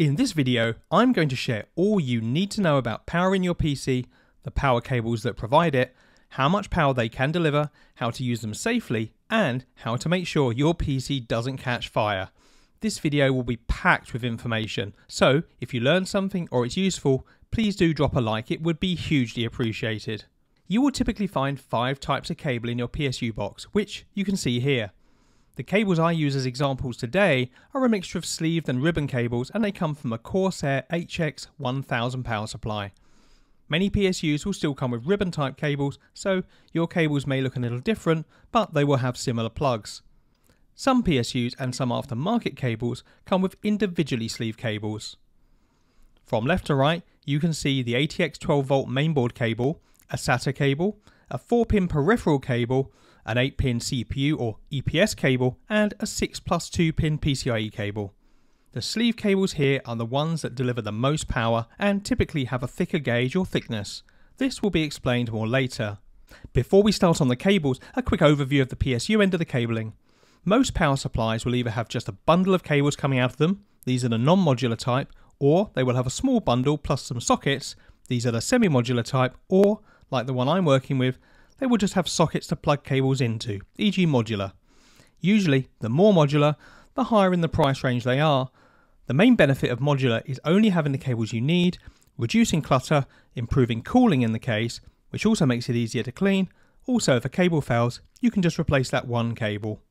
In this video, I'm going to share all you need to know about powering your PC, the power cables that provide it, how much power they can deliver, how to use them safely, and how to make sure your PC doesn't catch fire. This video will be packed with information, so if you learn something or it's useful, please do drop a like, it would be hugely appreciated. You will typically find 5 types of cable in your PSU box, which you can see here. The cables I use as examples today are a mixture of sleeved and ribbon cables, and they come from a Corsair HX1000 power supply. Many PSUs will still come with ribbon type cables, so your cables may look a little different, but they will have similar plugs. Some PSUs and some aftermarket cables come with individually sleeved cables. From left to right, you can see the ATX 12V mainboard cable, a SATA cable, a 4-pin peripheral cable, an 8-pin CPU or EPS cable, and a 6+2-pin PCIE cable. The sleeve cables here are the ones that deliver the most power and typically have a thicker gauge or thickness. This will be explained more later. Before we start on the cables, a quick overview of the PSU end of the cabling. Most power supplies will either have just a bundle of cables coming out of them, these are the non-modular type, or they will have a small bundle plus some sockets, these are the semi-modular type, or, like the one I'm working with, they will just have sockets to plug cables into, e.g. modular. Usually, the more modular, the higher in the price range they are. The main benefit of modular is only having the cables you need, reducing clutter, improving cooling in the case, which also makes it easier to clean. Also, if a cable fails, you can just replace that one cable.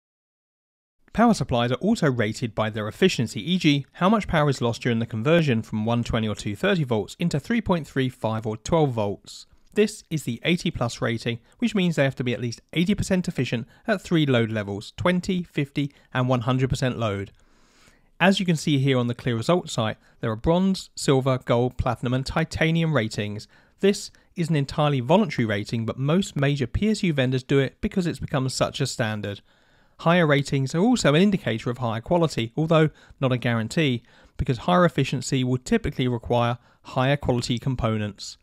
Power supplies are also rated by their efficiency, e.g. how much power is lost during the conversion from 120 or 230 volts into 3.35 or 12 volts. This is the 80 plus rating, which means they have to be at least 80% efficient at 3 load levels, 20, 50 and 100% load. As you can see here on the clear results site, there are bronze, silver, gold, platinum and titanium ratings. This is an entirely voluntary rating, but most major PSU vendors do it because it's become such a standard. Higher ratings are also an indicator of higher quality, although not a guarantee, because higher efficiency will typically require higher quality components.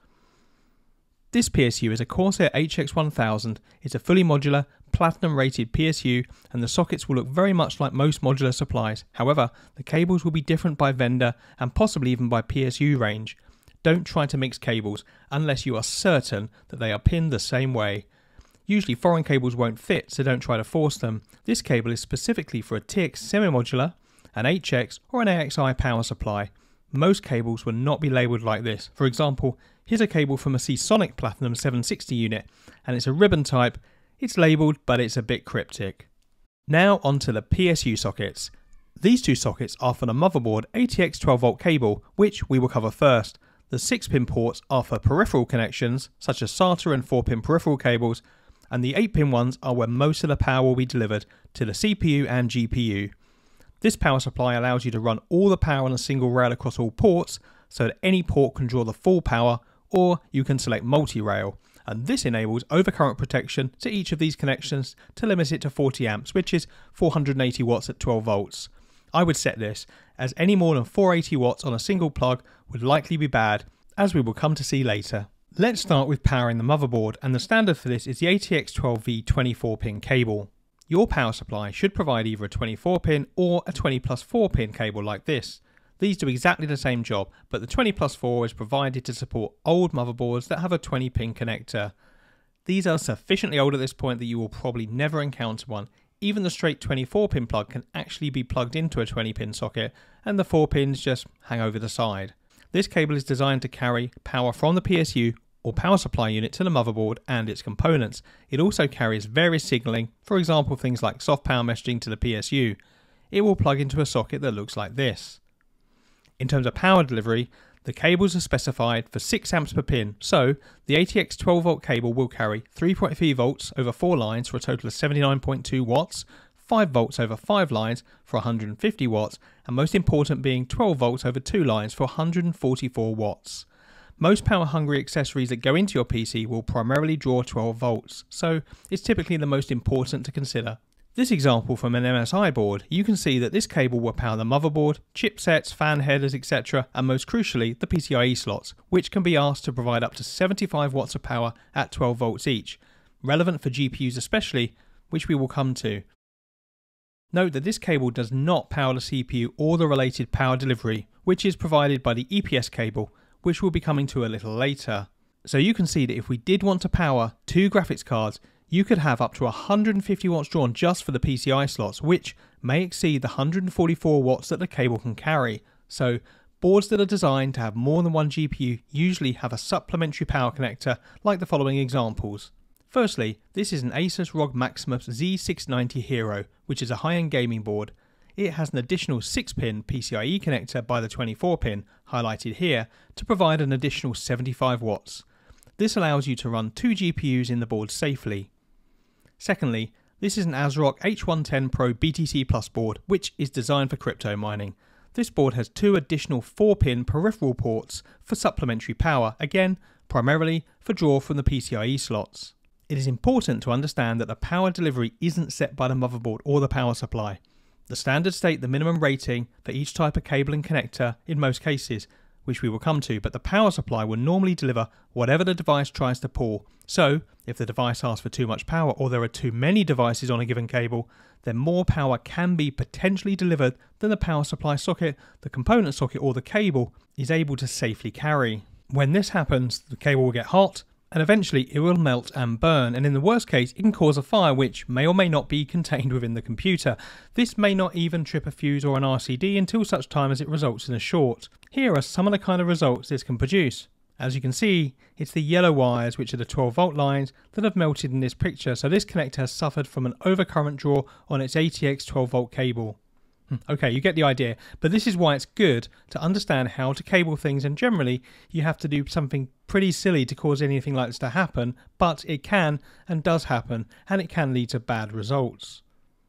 This PSU is a Corsair HX1000, it's a fully modular, platinum rated PSU, and the sockets will look very much like most modular supplies. However, the cables will be different by vendor and possibly even by PSU range. Don't try to mix cables unless you are certain that they are pinned the same way. Usually foreign cables won't fit, so don't try to force them. This cable is specifically for a TX semi-modular, an HX or an AXI power supply. Most cables will not be labelled like this. For example, here's a cable from a Seasonic Platinum 760 unit, and it's a ribbon type. It's labelled, but it's a bit cryptic. Now onto the PSU sockets. These two sockets are for the motherboard ATX 12V cable, which we will cover first. The 6-pin ports are for peripheral connections, such as SATA and 4-pin peripheral cables, and the 8-pin ones are where most of the power will be delivered to the CPU and GPU. This power supply allows you to run all the power on a single rail across all ports, so that any port can draw the full power, or you can select multi-rail, and this enables overcurrent protection to each of these connections to limit it to 40 amps, which is 480 watts at 12 volts. I would set this, as any more than 480 watts on a single plug would likely be bad, as we will come to see later. Let's start with powering the motherboard, and the standard for this is the ATX 12V 24-pin cable. Your power supply should provide either a 24-pin or a 20+4-pin cable like this. These do exactly the same job, but the 20+4 is provided to support old motherboards that have a 20-pin connector. These are sufficiently old at this point that you will probably never encounter one. Even the straight 24-pin plug can actually be plugged into a 20-pin socket, and the 4 pins just hang over the side. This cable is designed to carry power from the PSU or power supply unit to the motherboard and its components. It also carries various signalling, for example things like soft power messaging to the PSU. It will plug into a socket that looks like this. In terms of power delivery, the cables are specified for 6 amps per pin, so the ATX 12V cable will carry 3.3 volts over 4 lines for a total of 79.2 watts, 5 volts over 5 lines for 150 watts, and most important being 12 volts over 2 lines for 144 watts. Most power-hungry accessories that go into your PC will primarily draw 12 volts, so it's typically the most important to consider. This example from an MSI board, you can see that this cable will power the motherboard, chipsets, fan headers, etc., and most crucially the PCIe slots, which can be asked to provide up to 75 watts of power at 12 volts each, relevant for GPUs especially, which we will come to. Note that this cable does not power the CPU or the related power delivery. which is provided by the EPS cable, which we'll be coming to a little later. So you can see that if we did want to power 2 graphics cards, you could have up to 150 watts drawn just for the PCI slots, which may exceed the 144 watts that the cable can carry. So boards that are designed to have more than one GPU usually have a supplementary power connector like the following examples. Firstly, this is an Asus ROG Maximus Z690 Hero, which is a high-end gaming board. It has an additional 6-pin PCIe connector by the 24-pin, highlighted here, to provide an additional 75 watts. This allows you to run 2 GPUs in the board safely. Secondly, this is an ASRock H110 Pro BTC Plus board, which is designed for crypto mining. This board has 2 additional 4-pin peripheral ports for supplementary power, again, primarily for draw from the PCIe slots. It is important to understand that the power delivery isn't set by the motherboard or the power supply. The standards state the minimum rating for each type of cable and connector in most cases, which we will come to, but the power supply will normally deliver whatever the device tries to pull. So, if the device asks for too much power or there are too many devices on a given cable, then more power can be potentially delivered than the power supply socket, the component socket or the cable is able to safely carry. When this happens, the cable will get hot and eventually it will melt and burn, and in the worst case it can cause a fire which may or may not be contained within the computer. This may not even trip a fuse or an RCD until such time as it results in a short. Here are some of the kind of results this can produce. As you can see, it's the yellow wires, which are the 12 volt lines, that have melted in this picture, so this connector has suffered from an overcurrent draw on its ATX 12 volt cable. Okay, you get the idea, but this is why it's good to understand how to cable things, and generally you have to do something pretty silly to cause anything like this to happen, but it can and does happen, and it can lead to bad results.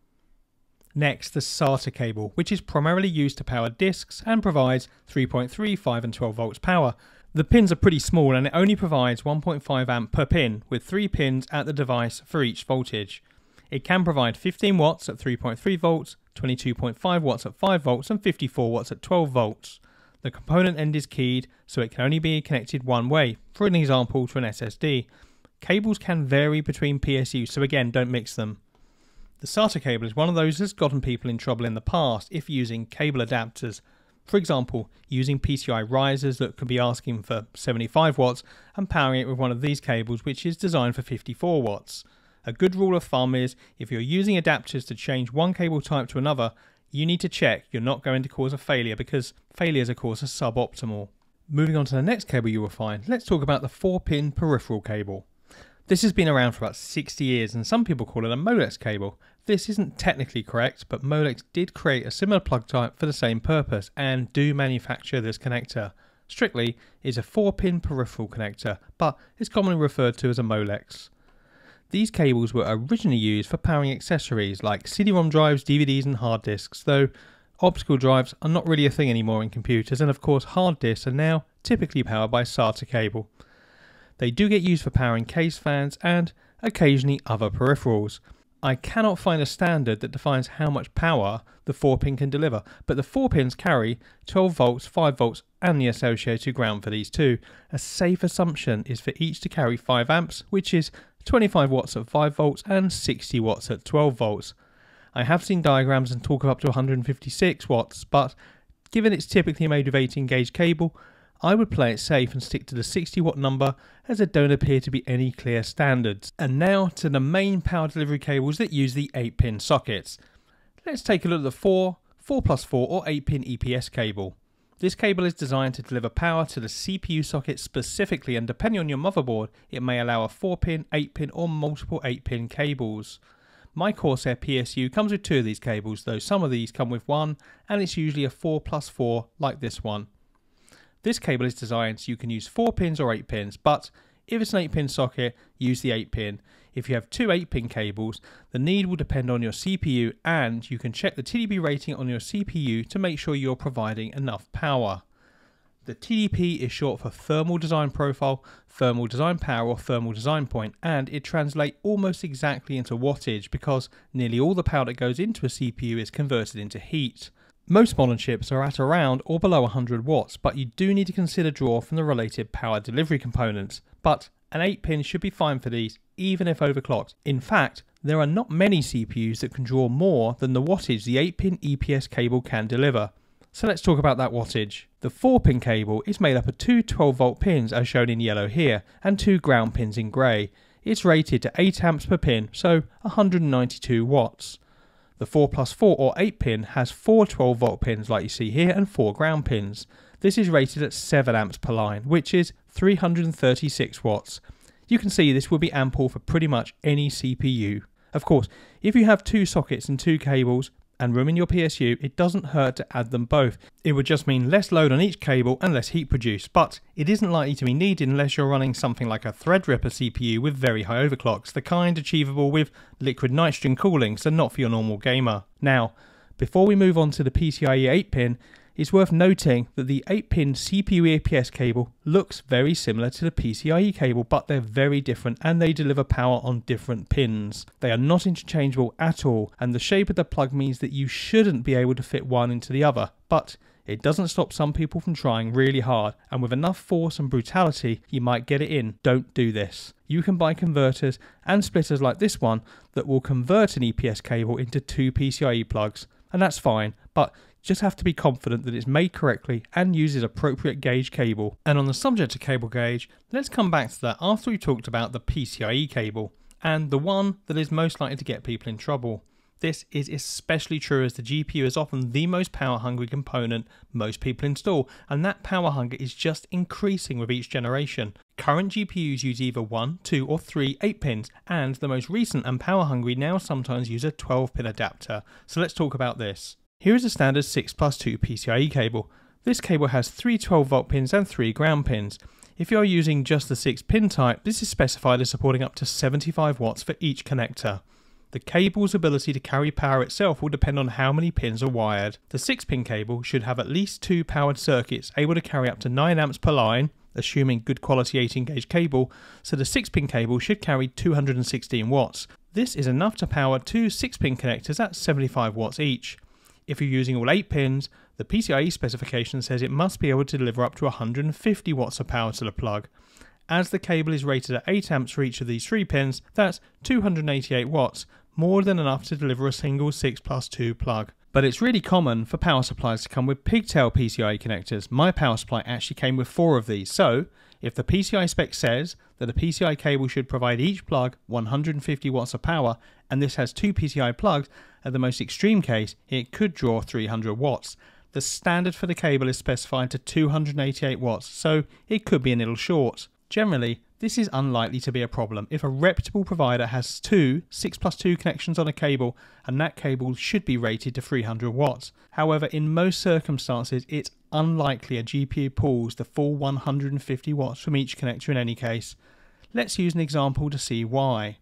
Next, the SATA cable, which is primarily used to power disks and provides 3.3, 5 and 12 volts power. The pins are pretty small and it only provides 1.5 amp per pin with 3 pins at the device for each voltage. It can provide 15 watts at 3.3 volts, 22.5 watts at 5 volts and 54 watts at 12 volts. The component end is keyed, so it can only be connected one way, for an example to an SSD. Cables can vary between PSUs, so again, don't mix them. The SATA cable is one of those that's gotten people in trouble in the past if using cable adapters. For example, using PCI risers that could be asking for 75 watts and powering it with one of these cables which is designed for 54 watts. A good rule of thumb is if you're using adapters to change one cable type to another, you need to check you're not going to cause a failure, because failures of course are suboptimal. Moving on to the next cable you will find, let's talk about the 4-pin peripheral cable. This has been around for about 60 years and some people call it a Molex cable. This isn't technically correct, but Molex did create a similar plug type for the same purpose and do manufacture this connector. Strictly, it's a 4-pin peripheral connector, but it's commonly referred to as a Molex. These cables were originally used for powering accessories like CD-ROM drives, DVDs and hard disks, though optical drives are not really a thing anymore in computers, and of course hard disks are now typically powered by SATA cable. They do get used for powering case fans and occasionally other peripherals. I cannot find a standard that defines how much power the 4-pin can deliver, but the 4 pins carry 12 volts, 5 volts and the associated ground for these two. A safe assumption is for each to carry 5 amps, which is 25 watts at 5 volts and 60 watts at 12 volts. I have seen diagrams and talk of up to 156 watts, but given it's typically made with 18 gauge cable, I would play it safe and stick to the 60 watt number, as there don't appear to be any clear standards. And now to the main power delivery cables that use the 8-pin sockets. Let's take a look at the 4, 4+4 or 8-pin EPS cable. This cable is designed to deliver power to the CPU socket specifically, and depending on your motherboard, it may allow a 4-pin, 8-pin or multiple 8-pin cables. My Corsair PSU comes with 2 of these cables, though some of these come with 1, and it's usually a 4+4 like this one. This cable is designed so you can use 4 pins or 8 pins, but if it's an 8-pin socket, use the 8-pin. If you have 2 8-pin cables, the need will depend on your CPU, and you can check the TDP rating on your CPU to make sure you're providing enough power. The TDP is short for Thermal Design Profile, Thermal Design Power or Thermal Design Point, and it translates almost exactly into wattage because nearly all the power that goes into a CPU is converted into heat. Most modern chips are at around or below 100 watts, but you do need to consider draw from the related power delivery components. But an 8-pin should be fine for these, even if overclocked. In fact, there are not many CPUs that can draw more than the wattage the 8-pin EPS cable can deliver. So let's talk about that wattage. The 4-pin cable is made up of two 12-volt pins as shown in yellow here and two ground pins in grey. It's rated to 8 amps per pin, so 192 watts. The 4+4 or 8-pin has 4 12-volt pins like you see here and 4 ground pins. This is rated at 7 amps per line, which is 336 watts. You can see this will be ample for pretty much any CPU. Of course, if you have 2 sockets and 2 cables and room in your PSU, it doesn't hurt to add them both. It would just mean less load on each cable and less heat produced, but it isn't likely to be needed unless you're running something like a Threadripper CPU with very high overclocks, the kind achievable with liquid nitrogen cooling, so not for your normal gamer. Now, before we move on to the PCIe 8-pin, it's worth noting that the 8-pin CPU EPS cable looks very similar to the PCIe cable, but they're very different and they deliver power on different pins. They are not interchangeable at all, and the shape of the plug means that you shouldn't be able to fit one into the other, but it doesn't stop some people from trying really hard, and with enough force and brutality you might get it in. Don't do this. You can buy converters and splitters like this one that will convert an EPS cable into 2 PCIe plugs, and that's fine, but just have to be confident that it's made correctly and uses appropriate gauge cable. And on the subject of cable gauge, let's come back to that after we've talked about the PCIe cable, and the one that is most likely to get people in trouble. This is especially true as the GPU is often the most power hungry component most people install, and that power hunger is just increasing with each generation. Current GPUs use either 1, 2 or 3 8-pins, and the most recent and power hungry now sometimes use a 12-pin adapter. So let's talk about this. Here is a standard 6+2 PCIe cable. This cable has 3 12-volt pins and 3 ground pins. If you're using just the 6-pin type, this is specified as supporting up to 75 watts for each connector. The cable's ability to carry power itself will depend on how many pins are wired. The 6-pin cable should have at least 2 powered circuits able to carry up to 9 amps per line, assuming good quality 18 gauge cable, so the 6-pin cable should carry 216 watts. This is enough to power 2 6-pin connectors at 75 watts each. If you're using all 8 pins, the PCIe specification says it must be able to deliver up to 150 watts of power to the plug. As the cable is rated at 8 amps for each of these 3 pins, that's 288 watts, more than enough to deliver a single 6+2 plug. But it's really common for power supplies to come with pigtail PCIe connectors. My power supply actually came with 4 of these, so if the PCI spec says that a PCI cable should provide each plug 150 watts of power, and this has 2 PCI plugs, at the most extreme case, it could draw 300 watts. The standard for the cable is specified to 288 watts, so it could be a little short. Generally, this is unlikely to be a problem if a reputable provider has 2 6+2 connections on a cable, and that cable should be rated to 300 watts. However, in most circumstances, it's unlikely a GPU pulls the full 150 watts from each connector in any case. Let's use an example to see why.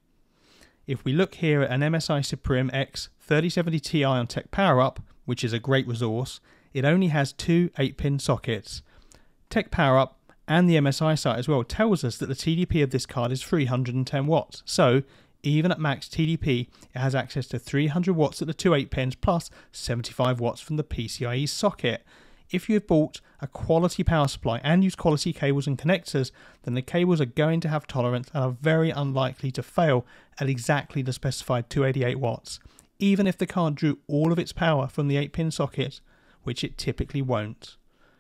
If we look here at an MSI Supreme X 3070 Ti on Tech PowerUp, which is a great resource, it only has 2 8-pin sockets. Tech PowerUp and the MSI site as well tells us that the TDP of this card is 310 watts, so even at max TDP it has access to 300 watts at the 2 8-pins plus 75 watts from the PCIe socket. If you have bought a quality power supply and use quality cables and connectors, then the cables are going to have tolerance and are very unlikely to fail at exactly the specified 288 watts, even if the card drew all of its power from the 8-pin socket, which it typically won't.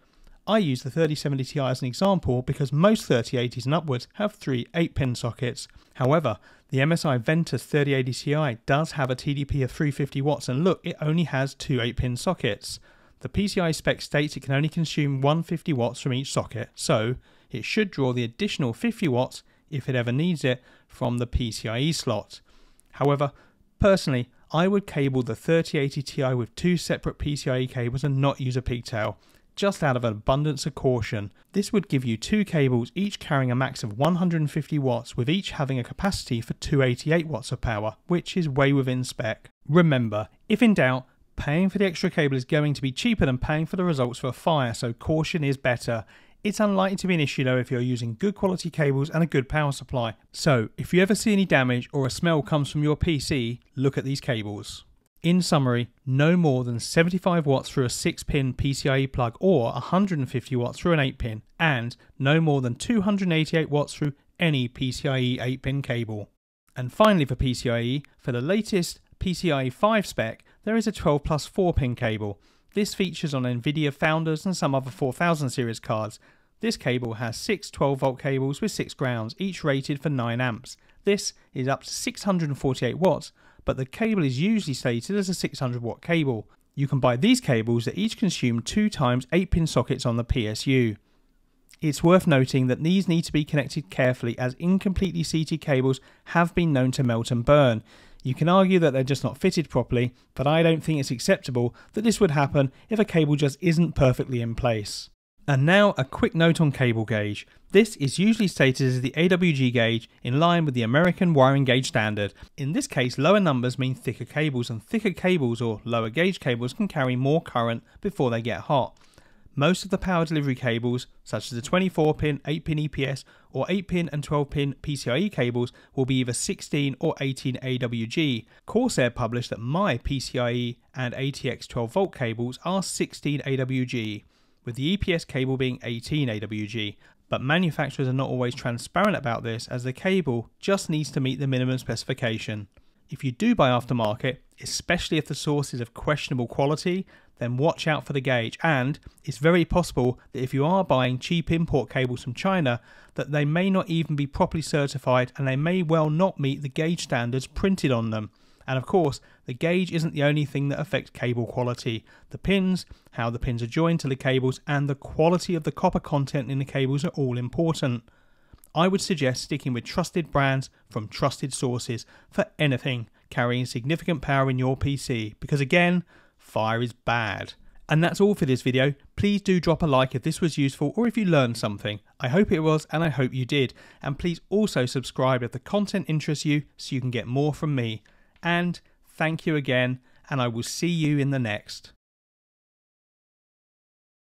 I use the 3070 Ti as an example because most 3080s and upwards have 3 8-pin sockets. However, the MSI Ventus 3080 Ti does have a TDP of 350 watts, and look, it only has 2 8-pin sockets. The PCI spec states it can only consume 150 watts from each socket, so it should draw the additional 50 watts, if it ever needs it, from the PCIe slot. However, personally, I would cable the 3080 Ti with 2 separate PCIe cables and not use a pigtail, just out of an abundance of caution. This would give you 2 cables, each carrying a max of 150 watts, with each having a capacity for 288 watts of power, which is way within spec. Remember, if in doubt, paying for the extra cable is going to be cheaper than paying for the results for a fire, so caution is better. It's unlikely to be an issue though if you're using good quality cables and a good power supply. So if you ever see any damage or a smell comes from your PC, look at these cables. In summary, no more than 75 watts through a 6-pin PCIe plug or 150 watts through an 8-pin, and no more than 288 watts through any PCIe 8-pin cable. And finally for PCIe, for the latest PCIe 5 spec, there is a 12+4-pin cable. This features on Nvidia Founders and some other 4000 series cards. This cable has 6 12-volt cables with 6 grounds, each rated for 9 amps. This is up to 648 watts, but the cable is usually stated as a 600 watt cable. You can buy these cables that each consume 2 times 8-pin sockets on the PSU. It's worth noting that these need to be connected carefully, as incompletely seated cables have been known to melt and burn. You can argue that they're just not fitted properly, but I don't think it's acceptable that this would happen if a cable just isn't perfectly in place. And now a quick note on cable gauge. This is usually stated as the AWG gauge, in line with the American wiring gauge standard. In this case, lower numbers mean thicker cables, and thicker cables or lower gauge cables can carry more current before they get hot. Most of the power delivery cables, such as the 24-pin, 8-pin EPS or 8-pin and 12-pin PCIE cables, will be either 16 or 18 AWG. Corsair published that my PCIe and ATX 12-volt cables are 16 AWG, with the EPS cable being 18 AWG. But manufacturers are not always transparent about this, as the cable just needs to meet the minimum specification. If you do buy aftermarket, especially if the source is of questionable quality, then watch out for the gauge, and it's very possible that if you are buying cheap import cables from China, that they may not even be properly certified and they may well not meet the gauge standards printed on them. And of course, the gauge isn't the only thing that affects cable quality. The pins, how the pins are joined to the cables, and the quality of the copper content in the cables are all important. I would suggest sticking with trusted brands from trusted sources for anything carrying significant power in your PC, because again, fire is bad. And that's all for this video. Please do drop a like if this was useful or if you learned something. I hope it was, and I hope you did. And please also subscribe if the content interests you so you can get more from me. And thank you again, and I will see you in the next.